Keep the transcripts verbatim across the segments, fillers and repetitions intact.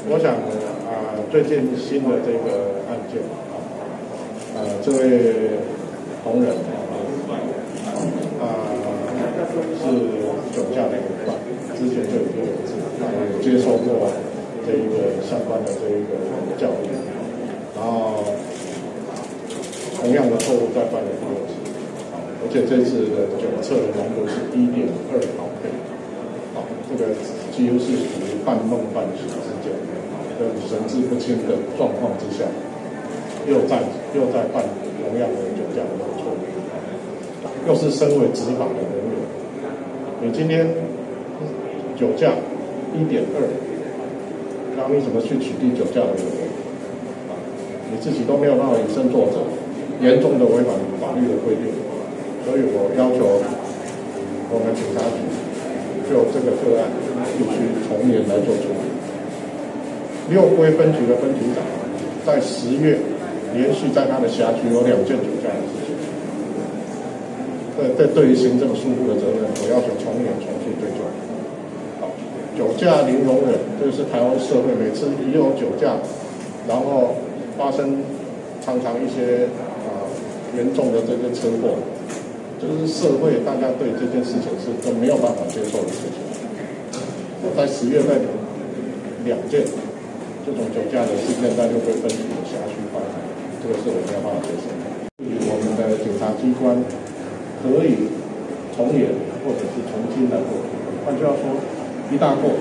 我想啊、呃，最近新的这个案件啊，呃，这位同仁啊、呃，是酒驾的一犯，之前就已经有次啊有接受过这一个相关的这一个教育，然后同样的错误再犯了第二次，而且这次的酒测的浓度是一点二毫克，啊，这个几乎是属于半梦半醒之间。的神志不清的状况之下，又在又在犯同样的酒驾的错误，又是身为执法的人员，你今天酒驾一点二，然后你怎么去取缔酒驾的人员？啊，你自己都没有办法以身作则，严重的违反法律的规定，所以我要求我们警察局就这个个案必须从严来做处理。六龟分局的分局长在十月连续在他的辖区有两件酒驾的事情，这这对于行政疏忽的责任，我要求从严从速追究。好，酒驾零容忍，这是台湾社会每次一有酒驾，然后发生常常一些啊严重的这个车祸，就是社会大家对这件事情是都没有办法接受的事情。我在十月份两件。这种酒驾的事件在六龟分局的辖区发生，这个是我没有办法接受的。我们的警察机关可以从严或者是从轻来做，换句话说，一大过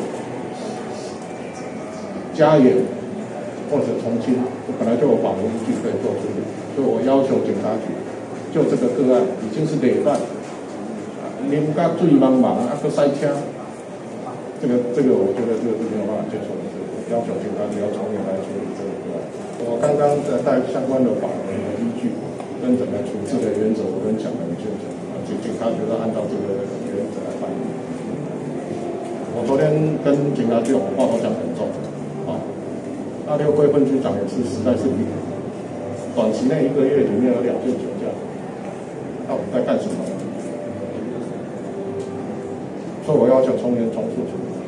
加严或者从轻，本来就有法律依据可以做处理。所以我要求警察局就这个个案已经是累犯，啉甲醉茫茫啊，搁塞车，这个这个我觉得这个是没有办法接受的。要求警察局要从严来处理这个个案。我刚刚在带相关的法律的依据跟整个处置的原则，我跟讲得很清楚，警警察局都按照这个原则来办理。我昨天跟警察局我话都讲很重，啊，那六龟分局长也是实在是短期内一个月里面有两件酒驾，到底在干什么？所以我要求从严从速处理。